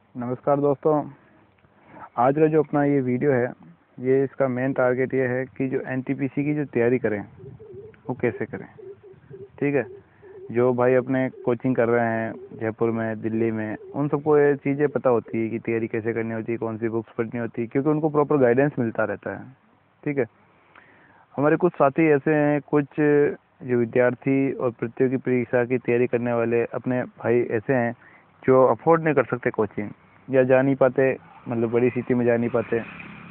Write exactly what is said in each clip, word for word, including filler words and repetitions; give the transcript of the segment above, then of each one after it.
नमस्कार दोस्तों, आज का जो अपना ये वीडियो है, ये इसका मेन टारगेट ये है कि जो एनटीपीसी की जो तैयारी करें वो कैसे करें। ठीक है, जो भाई अपने कोचिंग कर रहे हैं जयपुर में, दिल्ली में, उन सबको ये चीज़ें पता होती है कि तैयारी कैसे करनी होती है, कौन सी बुक्स पढ़नी होती है, क्योंकि उनको प्रॉपर गाइडेंस मिलता रहता है। ठीक है, हमारे कुछ साथी ऐसे हैं, कुछ जो विद्यार्थी और प्रतियोगी परीक्षा की तैयारी करने वाले अपने भाई ऐसे हैं जो अफोर्ड नहीं कर सकते कोचिंग, या जा नहीं पाते, मतलब बड़ी सिटी में जा नहीं पाते,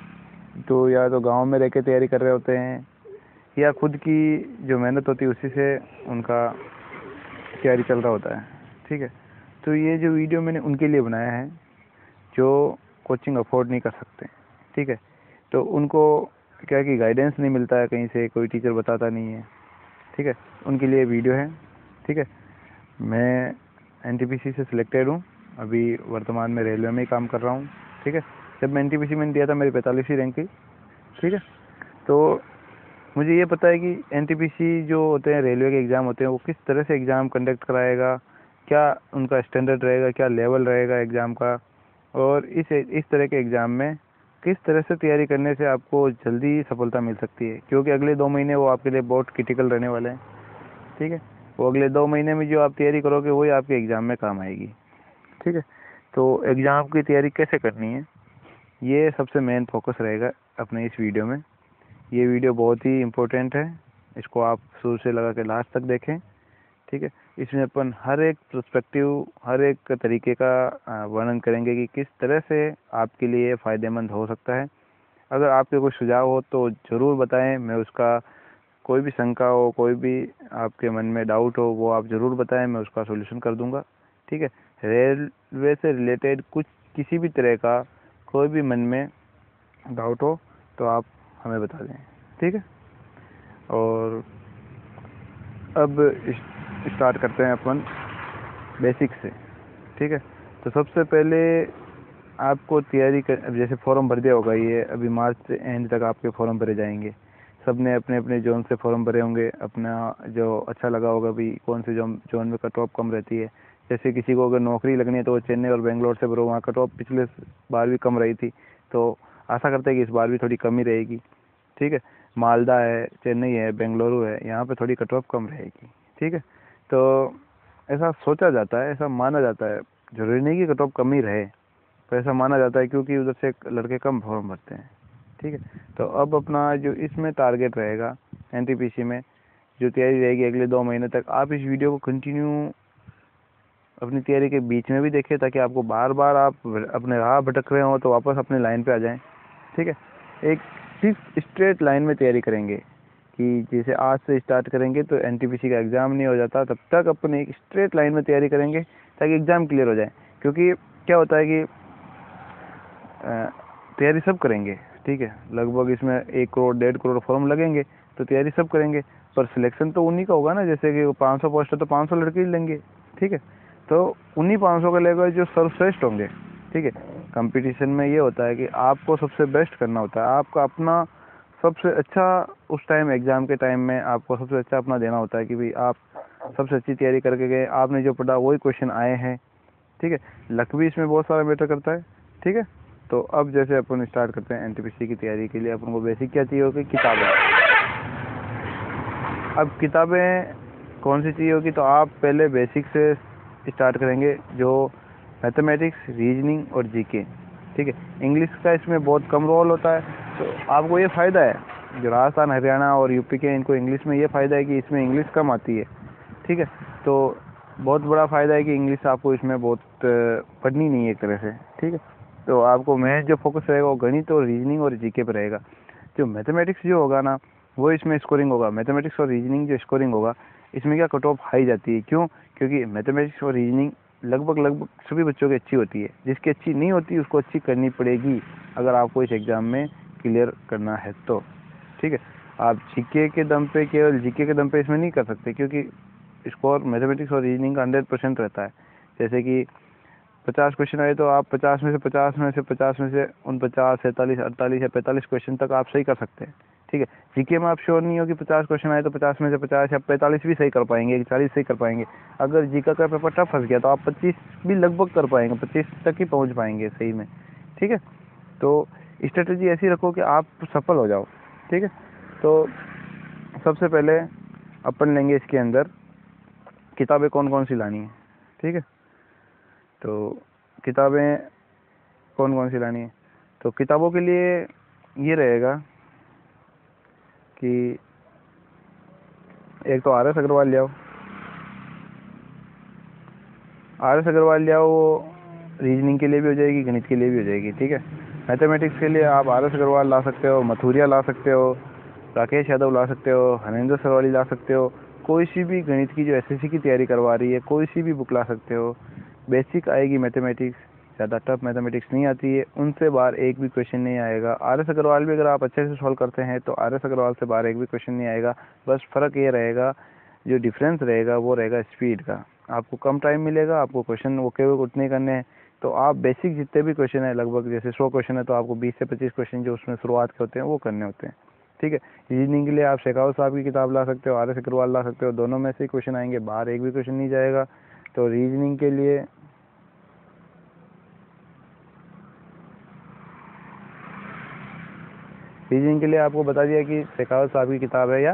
तो या तो गांव में रह के तैयारी कर रहे होते हैं, या खुद की जो मेहनत होती है उसी से उनका तैयारी चल रहा होता है। ठीक है, तो ये जो वीडियो मैंने उनके लिए बनाया है जो कोचिंग अफोर्ड नहीं कर सकते। ठीक है, तो उनको क्या कि गाइडेंस नहीं मिलता है कहीं से, कोई टीचर बताता नहीं है। ठीक है, उनके लिए वीडियो है। ठीक है, मैं एनटीपीसी से सिलेक्टेड हूँ, अभी वर्तमान में रेलवे में ही काम कर रहा हूँ। ठीक है, जब मैं एनटीपीसी में दिया था मेरी पैंतालीसवीं रैंक थी। ठीक है, तो मुझे ये पता है कि एनटीपीसी जो होते हैं, रेलवे के एग्ज़ाम होते हैं, वो किस तरह से एग्ज़ाम कंडक्ट कराएगा, क्या उनका स्टैंडर्ड रहेगा, क्या लेवल रहेगा एग्ज़ाम का, और इस इस तरह के एग्ज़ाम में किस तरह से तैयारी करने से आपको जल्दी सफलता मिल सकती है, क्योंकि अगले दो महीने वो आपके लिए बहुत क्रिटिकल रहने वाले हैं। ठीक है, वो अगले दो महीने में जो आप तैयारी करोगे वही आपके एग्ज़ाम में काम आएगी। ठीक है, तो एग्ज़ाम की तैयारी कैसे करनी है, ये सबसे मेन फोकस रहेगा अपने इस वीडियो में। ये वीडियो बहुत ही इम्पोर्टेंट है, इसको आप शुरू से लगा के लास्ट तक देखें। ठीक है, इसमें अपन हर एक पर्सपेक्टिव, हर एक तरीके का वर्णन करेंगे कि किस तरह से आपके लिए फ़ायदेमंद हो सकता है। अगर आपके कोई सुझाव हो तो ज़रूर बताएं, मैं उसका, कोई भी शंका हो, कोई भी आपके मन में डाउट हो, वो आप ज़रूर बताएं, मैं उसका सॉल्यूशन कर दूंगा। ठीक है, रेलवे से रिलेटेड कुछ किसी भी तरह का कोई भी मन में डाउट हो तो आप हमें बता दें। ठीक है, और अब स्टार्ट करते हैं अपन बेसिक से। ठीक है, तो सबसे पहले आपको तैयारी कर, अब जैसे फॉर्म भर दिया होगा, ये अभी मार्च से एंड तक आपके फॉर्म भरे जाएंगे। सब ने अपने अपने जोन से फॉर्म भरे होंगे, अपना जो अच्छा लगा होगा भी कौन से जोन जोन में कट ऑफ कम रहती है। जैसे किसी को अगर नौकरी लगनी है तो वो चेन्नई और बेंगलोर से भरो, वहाँ कट ऑफ पिछले बार भी कम रही थी, तो आशा करते हैं कि इस बार भी थोड़ी कम ही रहेगी। ठीक है, मालदा है, चेन्नई है, बेंगलुरु है, यहाँ पे थोड़ी कट ऑफ कम रहेगी। ठीक है, तो ऐसा सोचा जाता है, ऐसा माना जाता है, जरूरी नहीं कि कट ऑफ कम ही रहे, तो ऐसा माना जाता है क्योंकि उधर से लड़के कम फॉर्म भरते हैं। ठीक है, तो अब अपना जो इसमें टारगेट रहेगा एनटीपीसी में, जो तैयारी रहेगी अगले दो महीने तक, आप इस वीडियो को कंटिन्यू अपनी तैयारी के बीच में भी देखें, ताकि आपको बार बार आप अपने राह भटक रहे हो तो वापस अपने लाइन पे आ जाएं। ठीक है, एक सिर्फ स्ट्रेट लाइन में तैयारी करेंगे कि जैसे आज से स्टार्ट करेंगे तो एनटीपीसी का एग्ज़ाम नहीं हो जाता, तब तक अपन एक स्ट्रेट लाइन में तैयारी करेंगे ताकि एग्ज़ाम क्लियर हो जाए। क्योंकि क्या होता है कि तैयारी सब करेंगे, ठीक है, लगभग इसमें एक करोड़ डेढ़ करोड़ फॉर्म लगेंगे, तो तैयारी सब करेंगे, पर सिलेक्शन तो उन्हीं का होगा ना। जैसे कि पाँच सौ पोस्ट है तो पाँच सौ लड़के ही लेंगे। ठीक है, तो उन्हीं पाँच सौ का लेकर जो सर्वश्रेष्ठ होंगे। ठीक है, कंपटीशन में ये होता है कि आपको सबसे बेस्ट करना होता है, आपका अपना सबसे अच्छा उस टाइम एग्ज़ाम के टाइम में आपको सबसे अच्छा अपना देना होता है कि भाई आप सबसे अच्छी तैयारी करके गए, आपने जो पढ़ा वही क्वेश्चन आए हैं। ठीक है, लक भी इसमें बहुत सारा मैटर करता है। ठीक है, तो अब जैसे अपन स्टार्ट करते हैं एनटीपीसी की तैयारी के लिए अपन को बेसिक क्या चाहिए होगी, किताबें। अब किताबें कौन सी चाहिए होगी, तो आप पहले बेसिक से स्टार्ट करेंगे, जो मैथमेटिक्स, रीजनिंग और जीके। ठीक है, इंग्लिश का इसमें बहुत कम रोल होता है, तो आपको ये फ़ायदा है, जो राजस्थान, हरियाणा और यूपी के, इनको इंग्लिश में ये फ़ायदा है कि इसमें इंग्लिश कम आती है। ठीक है, तो बहुत बड़ा फ़ायदा है कि इंग्लिश आपको इसमें बहुत पढ़नी नहीं है एक तरह से। ठीक है, तो आपको मेन जो फोकस रहेगा वो गणित और रीजनिंग और जीके पे रहेगा। जो मैथमेटिक्स जो होगा ना, वो इसमें स्कोरिंग होगा। मैथमेटिक्स और रीजनिंग जो स्कोरिंग होगा, इसमें क्या कट ऑफ हाई जाती है। क्यों? क्योंकि मैथमेटिक्स और रीजनिंग लगभग लगभग सभी बच्चों की अच्छी होती है, जिसकी अच्छी नहीं होती उसको अच्छी करनी पड़ेगी अगर आपको इस एग्ज़ाम में क्लियर करना है तो। ठीक है, आप जीके के दम पे, केवल जीके के दम पे इसमें नहीं कर सकते, क्योंकि स्कोर मैथमेटिक्स और रीजनिंग का हंड्रेड परसेंट रहता है। जैसे कि पचास क्वेश्चन आए तो आप पचास में से पचास में से पचास में से उन पचास, सैंतालीस, अड़तालीस या पैंतालीस क्वेश्चन तक आप सही कर सकते हैं। ठीक है। जीके में आप श्योर नहीं हो कि पचास क्वेश्चन आए तो पचास में से पचास या पैंतालीस भी सही कर पाएंगे, चालीस सही कर पाएंगे। अगर जीके का पेपर टफ फंस गया तो आप पच्चीस भी लगभग कर पाएंगे, पच्चीस तक ही पहुंच पाएंगे सही में, ठीक है। तो स्ट्रेटजी ऐसी रखो कि आप सफल हो जाओ, ठीक है। तो सबसे पहले अपन लेंगे इसके अंदर किताबें कौन कौन सी लानी है, ठीक है। तो किताबें कौन कौन सी लानी है, तो किताबों के लिए ये रहेगा कि एक तो आर एस अग्रवाल ले आओ, आर एस अग्रवाल ले आओ, वो रीजनिंग के लिए भी हो जाएगी, गणित के लिए भी हो जाएगी, ठीक है। मैथमेटिक्स के लिए आप आर एस अग्रवाल ला सकते हो, मथुरिया ला सकते हो, राकेश यादव ला सकते हो, हरेंद्र सरवाली ला सकते हो, कोई सी भी गणित की जो एस एस सी की तैयारी करवा रही है कोई सी भी बुक ला सकते हो। बेसिक आएगी मैथमेटिक्स, ज़्यादा टफ मैथमेटिक्स नहीं आती है, उनसे बाहर एक भी क्वेश्चन नहीं आएगा। आर एस अग्रवाल भी अगर आप अच्छे से सॉल्व करते हैं तो आर एस अग्रवाल से बाहर एक भी क्वेश्चन नहीं आएगा। बस फ़र्क ये रहेगा, जो डिफरेंस रहेगा वो रहेगा स्पीड का। आपको कम टाइम मिलेगा, आपको क्वेश्चन ओके उतने करने हैं, तो आप बेसिक जितने भी क्वेश्चन है, लगभग जैसे सौ क्वेश्चन है तो आपको बीस से पच्चीस क्वेश्चन जो उसमें शुरुआत के होते हैं वो करने होते हैं, ठीक है। रीजनिंग के लिए आप शेखावत साहब की किताब ला सकते हो, आर एस अग्रवाल ला सकते हो, दोनों में से ही क्वेश्चन आएंगे, बाहर एक भी क्वेश्चन नहीं जाएगा। तो रीजनिंग के लिए रीजनिंग के लिए आपको बता दिया कि शेखावत साहब की किताब है, या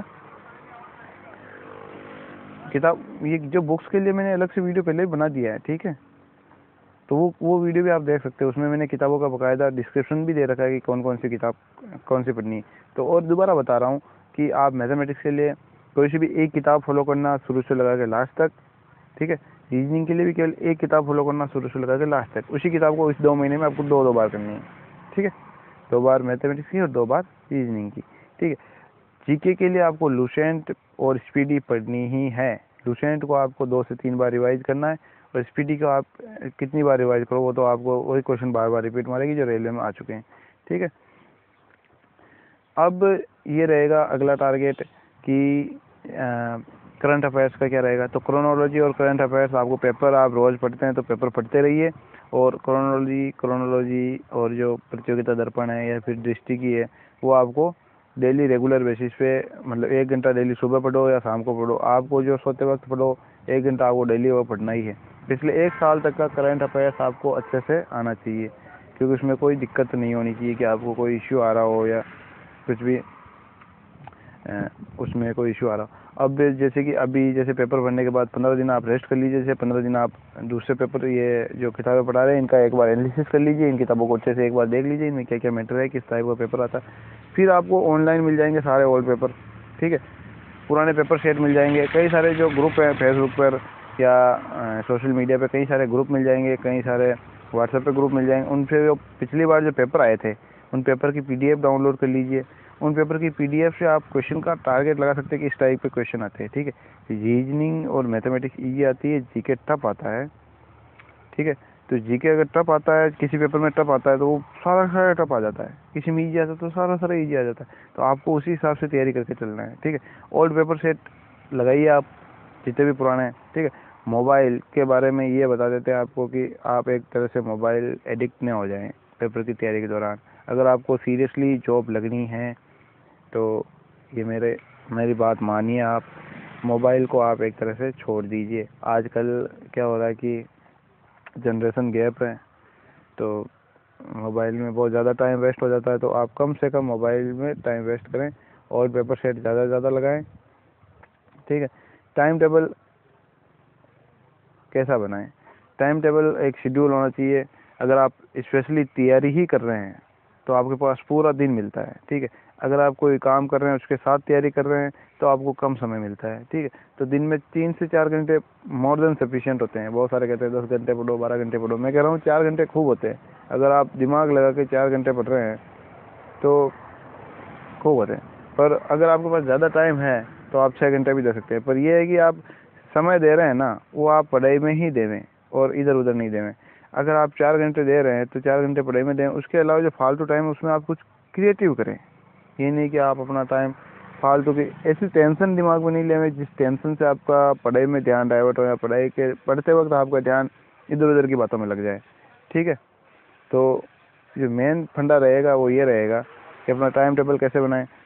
किताब ये जो बुक्स के लिए मैंने अलग से वीडियो पहले ही बना दिया है, ठीक है। तो वो वो वीडियो भी आप देख सकते हो, उसमें मैंने किताबों का बकायदा डिस्क्रिप्शन भी दे रखा है कि कौन कौन सी किताब कौन सी पढ़नी है। तो और दोबारा बता रहा हूँ कि आप मैथमेटिक्स के लिए कोई सी भी एक किताब फॉलो करना शुरू से लगा के लास्ट तक, ठीक है। रीजनिंग के लिए भी केवल एक किताब फॉलो करना शुरू से लगा के लास्ट तक, उसी किताब को इस दो महीने में आपको दो दो बार करनी है, ठीक है। दो बार मैथमेटिक्स की और दो बार रीजनिंग की, ठीक है। जीके के लिए आपको लुसेंट और स्पीडी पढ़नी ही है। लुसेंट को आपको दो से तीन बार रिवाइज करना है, और स्पीडी को आप कितनी बार रिवाइज करो वो तो आपको वही क्वेश्चन बार बार रिपीट मारेगी जो रेलवे में आ चुके हैं, ठीक है। अब ये रहेगा अगला टारगेट कि करंट अफेयर्स का क्या रहेगा। तो क्रोनोलॉजी और करंट अफेयर्स आपको पेपर, आप रोज़ पढ़ते हैं तो पेपर पढ़ते रहिए, और क्रोनोलॉजी क्रोनोलॉजी और जो प्रतियोगिता दर्पण है या फिर दृष्टि की है वो आपको डेली रेगुलर बेसिस पे, मतलब एक घंटा डेली सुबह पढ़ो या शाम को पढ़ो, आपको जो सोते वक्त पढ़ो एक घंटा आपको डेली वो पढ़ना ही है। पिछले एक साल तक का करंट अफेयर्स आपको अच्छे से आना चाहिए, क्योंकि उसमें कोई दिक्कत नहीं होनी चाहिए कि आपको कोई इश्यू आ रहा हो या कुछ भी उसमें कोई इशू आ रहा हो। अब जैसे कि अभी जैसे पेपर भरने के बाद पंद्रह दिन आप रेस्ट कर लीजिए, जैसे पंद्रह दिन आप दूसरे पेपर, ये जो किताबें पढ़ा रहे हैं इनका एक बार एनालिसिस कर लीजिए, इन किताबों को अच्छे से एक बार देख लीजिए, इनमें क्या क्या मैटर है, किस टाइप का पेपर आता है। फिर आपको ऑनलाइन मिल जाएंगे सारे ओल्ड पेपर, ठीक है। पुराने पेपर सेट मिल जाएंगे, कई सारे जो ग्रुप हैं फेसबुक पर या सोशल मीडिया पर कई सारे ग्रुप मिल जाएंगे, कई सारे व्हाट्सएप पे ग्रुप मिल जाएंगे। उन पे जो पिछली बार जो पेपर आए थे उन पेपर की पीडीएफ डाउनलोड कर लीजिए, उन पेपर की पीडीएफ से आप क्वेश्चन का टारगेट लगा सकते हैं कि इस टाइप के क्वेश्चन आते हैं, ठीक है। रीजनिंग और मैथमेटिक्स इजी आती है, जीके टफ आता है, ठीक है। तो जीके अगर टफ आता है, किसी पेपर में टफ आता है तो वो सारा सारा टफ आ जाता है, किसी में ईजी आता है तो सारा सारा ईजी आ जाता है। तो आपको उसी हिसाब से तैयारी करके चलना है, ठीक है। ओल्ड पेपर सेट लगाइए आप जितने भी पुराने हैं, ठीक है। मोबाइल के बारे में ये बता देते हैं आपको कि आप एक तरह से मोबाइल एडिक्ट न हो जाएं पेपर की तैयारी के दौरान। अगर आपको सीरियसली जॉब लगनी है तो ये मेरे मेरी बात मानिए, आप मोबाइल को आप एक तरह से छोड़ दीजिए। आजकल क्या हो रहा है कि जनरेशन गैप है, तो मोबाइल में बहुत ज़्यादा टाइम वेस्ट हो जाता है, तो आप कम से कम मोबाइल में टाइम वेस्ट करें और पेपर सेट ज़्यादा से ज़्यादा लगाएं, ठीक है। टाइम टेबल कैसा बनाएं, टाइम टेबल एक शेड्यूल होना चाहिए। अगर आप स्पेशली तैयारी ही कर रहे हैं तो आपके पास पूरा दिन मिलता है, ठीक है। अगर आप कोई काम कर रहे हैं उसके साथ तैयारी कर रहे हैं तो आपको कम समय मिलता है, ठीक है। तो दिन में तीन से चार घंटे मोर देन सफिशिएंट होते हैं। बहुत सारे कहते हैं दस घंटे पढ़ो, बारह घंटे पढ़ो, मैं कह रहा हूँ चार घंटे खूब होते हैं। अगर आप दिमाग लगा के चार घंटे पढ़ रहे हैं तो खूब होते हैं, पर अगर आपके पास ज़्यादा टाइम है तो आप छः घंटे भी दे सकते हैं। पर यह है कि आप समय दे रहे हैं ना, वो आप पढ़ाई में ही देवें और इधर उधर नहीं देवें। अगर आप चार घंटे दे रहे हैं तो चार घंटे पढ़ाई में दें, उसके अलावा जो फालतू टाइम है उसमें आप कुछ क्रिएटिव करें। ये नहीं कि आप अपना टाइम फालतू की ऐसी टेंशन दिमाग में नहीं लें जिस टेंशन से आपका पढ़ाई में ध्यान डाइवर्ट हो या पढ़ाई के पढ़ते वक्त आपका ध्यान इधर उधर की बातों में लग जाए, ठीक है। तो जो मेन फंडा रहेगा वो ये रहेगा कि अपना टाइम टेबल कैसे बनाएं।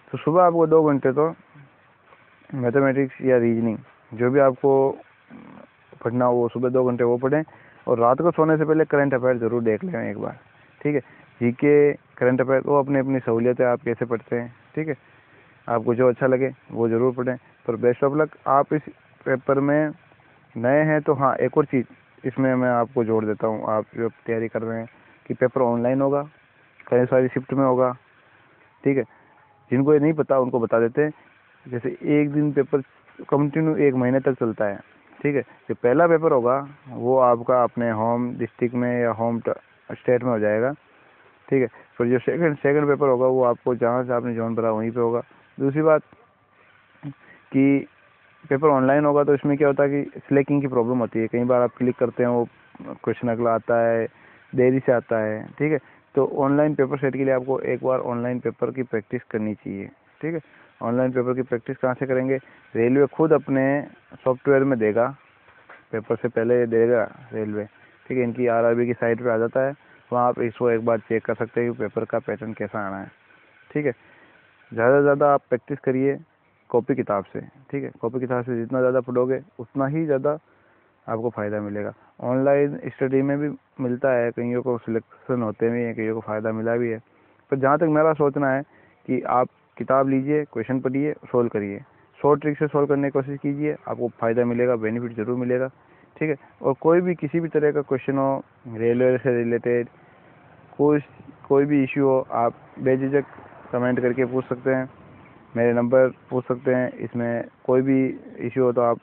तो सुबह आपको दो घंटे तो मैथमेटिक्स या रीजनिंग जो भी आपको पढ़ना हो वो सुबह दो घंटे वो पढ़ें, और रात को सोने से पहले करंट अफेयर ज़रूर देख लें एक बार, ठीक है। जीके करंट अफेयर वो अपनी अपनी सहूलियत है, आप कैसे पढ़ते हैं, ठीक है। आपको जो अच्छा लगे वो ज़रूर पढ़ें। पर बेस्ट ऑफ लक। आप इस पेपर में नए हैं तो हाँ, एक और चीज़ इसमें मैं आपको जोड़ देता हूँ, आप जो तैयारी कर रहे हैं कि पेपर ऑनलाइन होगा, कई सारी शिफ्ट में होगा, ठीक है। जिनको ये नहीं पता उनको बता देते हैं, जैसे एक दिन पेपर कंटिन्यू एक महीने तक चलता है, ठीक है। जो पहला पेपर होगा वो आपका अपने होम डिस्ट्रिक्ट में या होम स्टेट में हो जाएगा, ठीक है। फिर जो सेकंड सेकंड पेपर होगा वो आपको जहाँ से आपने जोन भरा वहीं पे होगा। दूसरी बात कि पेपर ऑनलाइन होगा तो इसमें क्या होता है कि स्लैकिंग की प्रॉब्लम होती है, कई बार आप क्लिक करते हैं वो क्वेश्चन अगला आता है, देरी से आता है, ठीक है। तो ऑनलाइन पेपर सेट के लिए आपको एक बार ऑनलाइन पेपर की प्रैक्टिस करनी चाहिए, ठीक है। ऑनलाइन पेपर की प्रैक्टिस कहाँ से करेंगे? रेलवे खुद अपने सॉफ्टवेयर में देगा, पेपर से पहले देगा रेलवे, ठीक है। इनकी आरआरबी की साइट पे आ जाता है, वहाँ आप इसको एक बार चेक कर सकते हैं कि पेपर का पैटर्न कैसा आना है, ठीक है। ज़्यादा से ज़्यादा आप प्रैक्टिस करिए कॉपी किताब से, ठीक है। कॉपी किताब से जितना ज़्यादा पढ़ोगे उतना ही ज़्यादा आपको फ़ायदा मिलेगा। ऑनलाइन स्टडी में भी मिलता है, कईयों को सिलेक्शन होते भी हैं, कईयों को फ़ायदा मिला भी है। पर जहाँ तक मेरा सोचना है कि आप किताब लीजिए, क्वेश्चन पढ़िए, सोल्व करिए, शॉर्ट ट्रिक से सोल्व करने की कोशिश कीजिए, आपको फ़ायदा मिलेगा, बेनिफिट ज़रूर मिलेगा, ठीक है। और कोई भी किसी भी तरह का क्वेश्चन हो, रेलवे से रिलेटेड कोई कोई भी इश्यू हो, आप बेझिझक कमेंट करके पूछ सकते हैं, मेरे नंबर पूछ सकते हैं। इसमें कोई भी इश्यू हो तो आप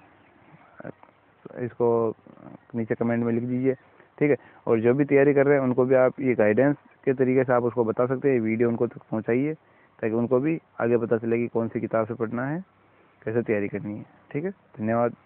इसको नीचे कमेंट में लिख दीजिए, ठीक है। और जो भी तैयारी कर रहे हैं उनको भी आप ये गाइडेंस के तरीके से आप उसको बता सकते हैं, ये वीडियो उनको तक पहुंचाइए ताकि उनको भी आगे पता चले कि कौन सी किताब से पढ़ना है, कैसे तैयारी करनी है, ठीक है। धन्यवाद।